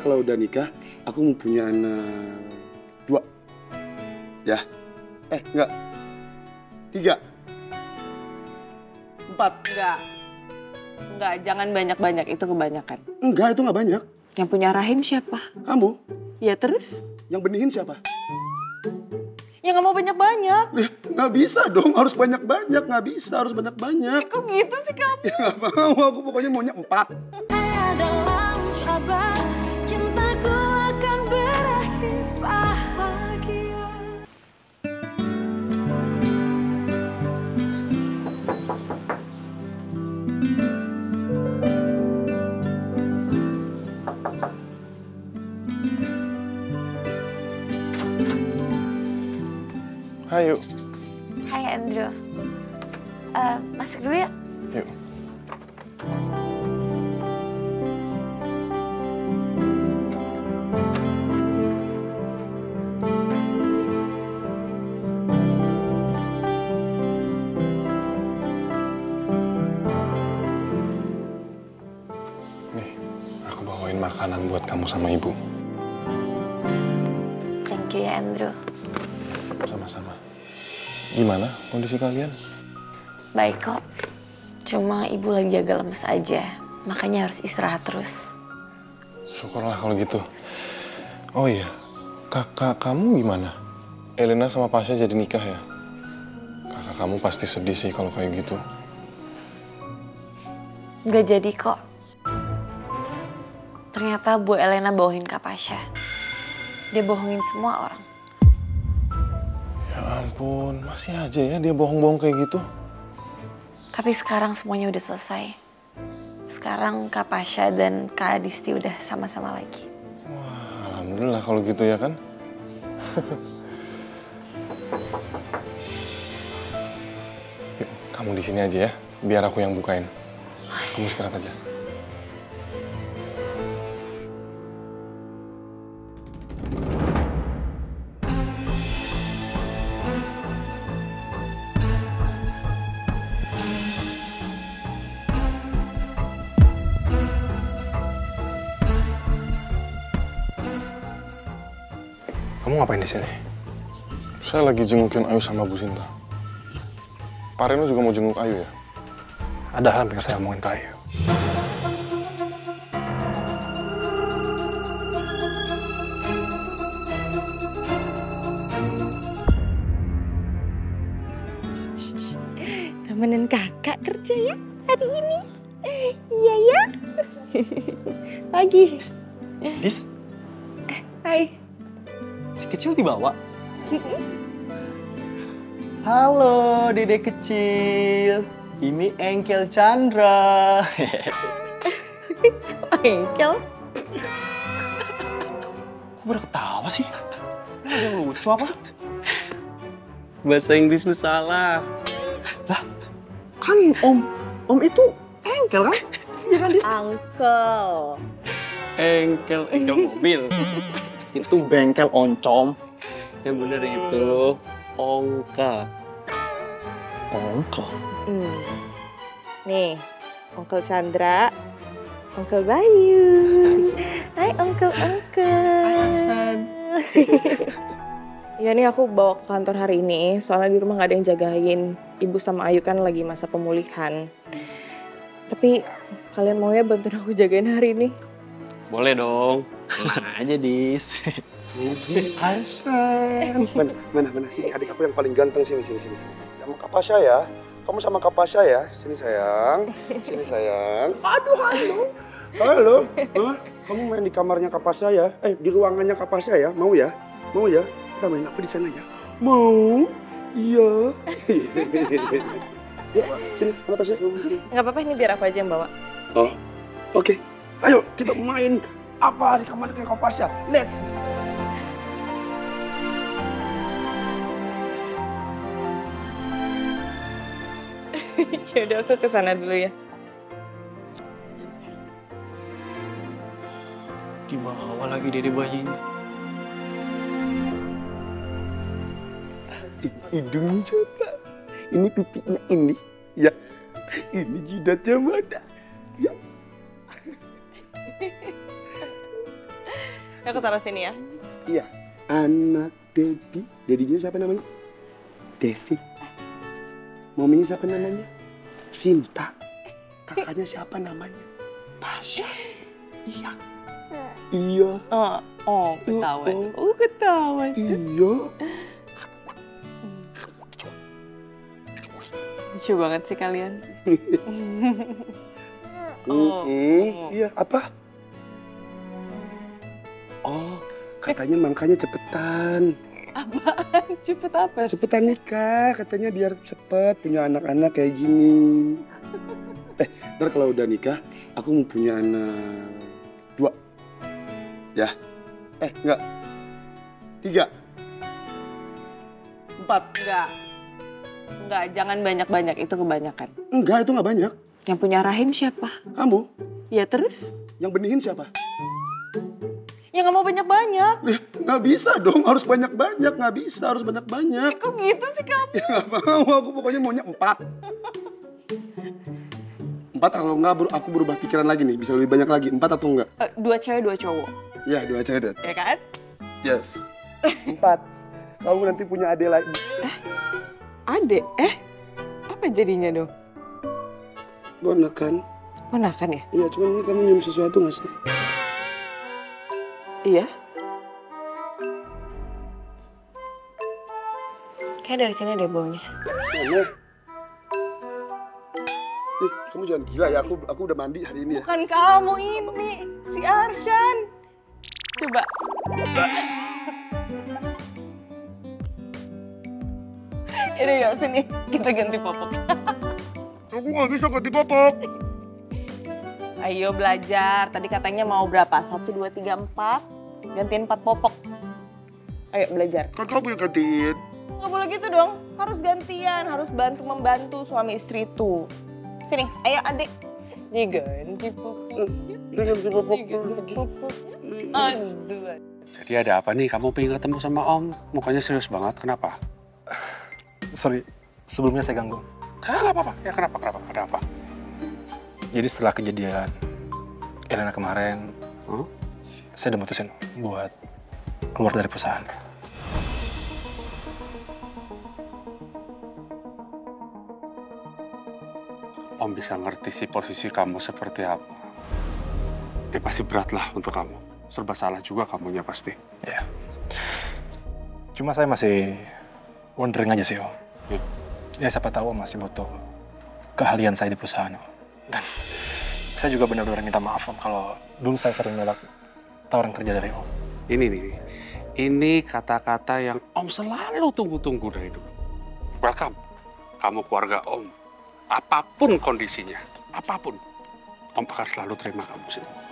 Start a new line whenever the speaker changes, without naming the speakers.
kalau udah nikah, aku mau punya anak 2. Ya? Enggak. 3. 4.
Enggak, jangan banyak-banyak, itu kebanyakan.
Enggak, itu nggak banyak.
Yang punya rahim siapa?
Kamu.
Ya terus?
Yang benihin siapa?
Ya nggak mau banyak-banyak.
Nggak bisa dong, harus banyak-banyak. Nggak bisa, harus banyak-banyak.
Kok gitu sih kamu?
Ya nggak mau, aku pokoknya maunya 4.
Dalam sabar, cintaku akan berakhir bahagia.
Hai, yuk.
Hai Andrew. Masuk dulu ya.
Yuk. Nih, aku bawain makanan buat kamu sama ibu.
Thank you ya Andrew.
Sama-sama. Gimana kondisi kalian?
Baik kok. Cuma ibu lagi agak lemes aja. Makanya harus istirahat terus.
Syukurlah kalau gitu. Oh iya, kakak kamu gimana? Elena sama Pasha jadi nikah ya? Kakak kamu pasti sedih sih kalau kayak gitu.
Nggak jadi kok. Ternyata Bu Elena bohongin Kak Pasha. Dia bohongin semua orang.
Ya ampun, masih aja ya dia bohong-bohong kayak gitu.
Tapi sekarang semuanya udah selesai. Sekarang Kak Pasha dan Kak Adisti udah sama-sama lagi.
Wah, alhamdulillah kalau gitu ya kan. Yuk, kamu di sini aja ya, biar aku yang bukain. Kamu istirahat aja. Kamu ngapain di sini? Saya lagi jengukin Ayu sama Bu Sinta. Pak Reno juga mau jenguk Ayu ya?
Ada hal yang pengen saya omongin ke Ayu.
Temenin kakak kerja ya hari ini. Iya ya. Pagi.
Dis,
Hai.
si kecil dibawa. Halo, Dedek kecil. Ini Engkel Chandra.
Engkel.
Kok pada ketawa sih? Ada yang lucu apa?
Bahasa Inggris lu salah.
Lah, kan Om itu Engkel kan? Iya kan, Dis?
Uncle.
Engkel mobil.
Itu bengkel oncom.
Yang bener itu ongka.
Ongkel?
Nih, Uncle Chandra, Uncle Bayu. Hai Uncle.
Hasan.
Ya nih aku bawa ke kantor hari ini, soalnya di rumah gak ada yang jagain. Ibu sama Ayu kan lagi masa pemulihan. Tapi kalian mau ya bantuin aku jagain hari ini?
Boleh dong.
Nah aja, Dis.
Hasan. Mana? Sini adik aku yang paling ganteng, sini. Sama Kak Pasha ya. Kamu sama Kak Pasha ya. Sini sayang. Aduh, halo. Hah? Kamu main di kamarnya Kak Pasha ya? Di ruangannya Kak Pasha ya? Mau ya? Kita main apa di sana ya? Mau? Iya. Yuk, sini, mana tasnya?
Gak apa-apa, ini biar aku aja yang bawa.
Oh, oke. Ayo, kita main apa di kamarnya Kak Pasha? Let's.
Yaudah aku kesana dulu ya.
Dibawa lagi Dede bayinya.
Hidungnya coba. Ini pipinya ini. Ya. Ini jidatnya mana? Ya.
Aku taruh sini ya.
Iya, anak Dedi. Dedinya siapa namanya? Devi. Maminya siapa namanya? Sinta. Kakaknya siapa namanya? Pasha. Iya. Iya.
Ketahuan. Ketahuan.
Iya.
Lucu banget sih kalian.
Iya, apa? Oh, katanya makanya cepetan.
Apaan? Cepet apa?
Cepetan nikah, katanya biar cepet punya anak-anak kayak gini. Ntar kalau udah nikah, aku mau punya anak 2. Ya? Enggak. 3. 4.
Enggak, jangan banyak-banyak, itu kebanyakan.
Enggak, itu nggak banyak.
Yang punya rahim siapa?
Kamu?
Ya terus?
Yang benihin siapa?
Ya nggak mau banyak-banyak.
Nggak bisa dong, harus banyak-banyak. Nggak bisa, harus banyak-banyak.
Kok gitu sih kamu?
Ya nggak mau, aku pokoknya maunya 4. 4 kalau enggak, aku berubah pikiran lagi nih. Bisa lebih banyak lagi. 4 atau enggak?
2 cewek, 2 cowok.
Ya, 2 cewek.
Ya kan?
Yes. 4. Kamu nanti punya adik lagi.
Adek? Apa jadinya dong?
Ponakan.
Ponakan ya?
Iya, cuman ini kamu nyium sesuatu nggak sih?
Iya.
Kayak dari sini deh baunya.
Mana? Kamu jangan gila ya, aku udah mandi hari ini ya.
Bukan kamu ini, si Arshan. Coba. Yaudah yuk sini, kita ganti popok.
Aku nggak bisa ganti popok.
Ayo belajar, tadi katanya mau berapa? 1, 2, 3, 4. Gantiin 4 popok. Ayo belajar.
Kan kamu yang gantiin.
Nggak boleh gitu dong, harus gantian, harus bantu-membantu suami istri itu. Sini, ayo adik. Diganti popoknya.
Ganti popok.
Diganti popoknya. Aduh.
Jadi ada apa nih? Kamu pengen ketemu sama Om? Mukanya serius banget. Kenapa?
Sorry, sebelumnya saya ganggu.
Nggak apa-apa. Ya kenapa? Ada apa?
Jadi setelah kejadian Elena kemarin, saya udah mutusin buat keluar dari perusahaan.
Om bisa ngerti sih posisi kamu seperti apa. Ya pasti berat lah untuk kamu. Serba salah juga kamunya pasti.
Ya. Cuma saya masih wondering aja sih, Om. Ya siapa tahu Om masih butuh keahlian saya di perusahaan, Om. Dan saya juga benar-benar minta maaf, Om, kalau dulu saya sering nolak tawaran kerja dari Om.
Ini kata-kata yang Om selalu tunggu-tunggu dari dulu. Welcome. Kamu keluarga Om. Apapun kondisinya, apapun, Om akan selalu terima kamu sini.